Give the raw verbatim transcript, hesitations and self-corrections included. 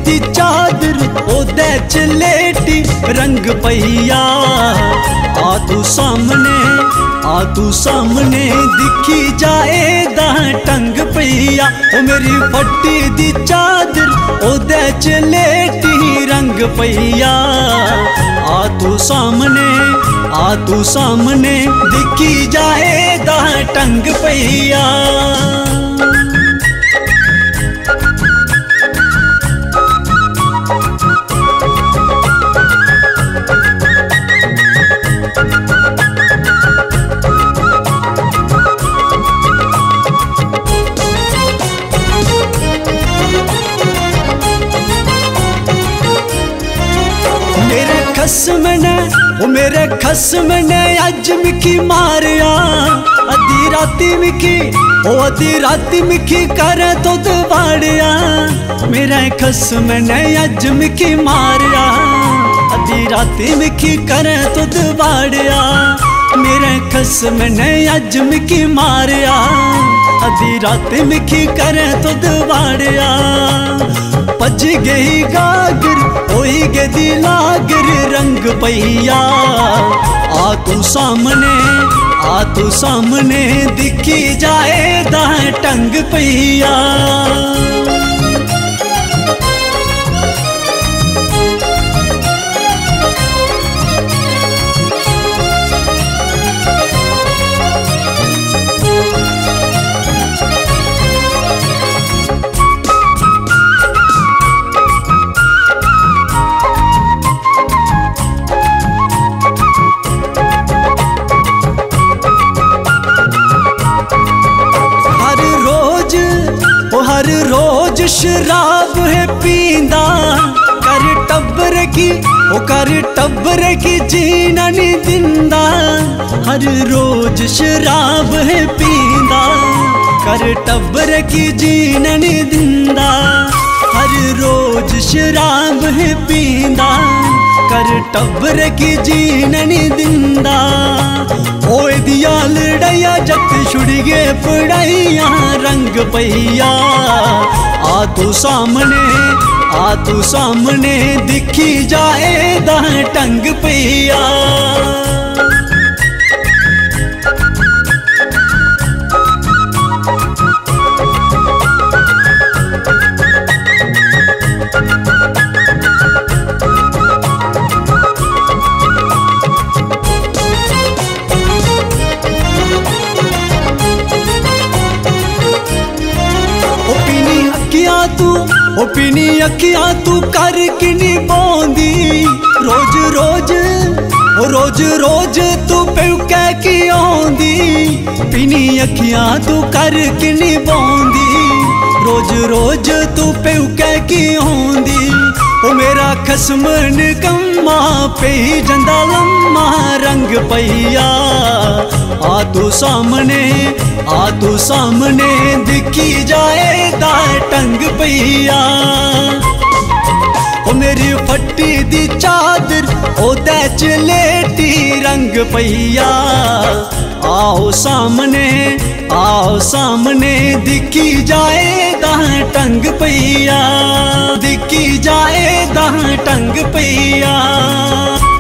दी चादर ओदे च लेटी रंग पईया। आ तू सामने आ तू सामने दिखी जाए दा टंग पईया। ओ मेरी फट्टी दी चादर ओदे च लेटी रंग पईया। आ तू सामने आ तू सामने दिखी जाए दा टंग पईया। मेरे खसम ने ओ मेरे खसम ने अज मिकी मारिया। अद्धी राती मिकी ओ अद्धी राती मिकी कर तो दवाड़िया। मेरे खसम ने अज मिकी मारिया। अद्धी राती मिकी कर तो दवाड़िया। मेरे खसम ने अज मिकी मारिया। अद्धी राती मिकी कर तो दवाड़िया। भज गई गागर होई गई लागर रंग पईया। आ तू सामने आ तू सामने दिखी जाए दा टंग पईया। हर रोज शराब है पींदा कर टब्बर की ओ कर टब्बर की जीना नहीं दिंदा। हर रोज शराब है पींदा कर टब्बर की जीना नहीं दिंदा। हर रोज शराब है पींदा कर टब्बर की जीना नहीं दिंदा। ओए दिया लड़ाइया जत छुड़िए पढ़ाइया रंग पईया। आ तू सामने आ तू सामने दिखी जाए दा टंग पईया। तू ओ पीनी अखियां तू कर किनी बोंदी। रोज रोज ओ रोज रोज तू प्यूकै की आंदी। पीनी अखियां तू कर किनी बोंदी। रोज रोज तू प्यूकै की आंदी। ओ मेरा खसम निकम्मा पे जंदा लम्मा रंग पईया। आ तू सामने आ तू सामने दिखी जाए दा टंग पईया। ओ मेरी फट्टी दी चादर ओदे च लेटी रंग पईया। आओ सामने आओ सामने दिखी जाए दा टंग पईया। दिखी जाए दा टंग पईया।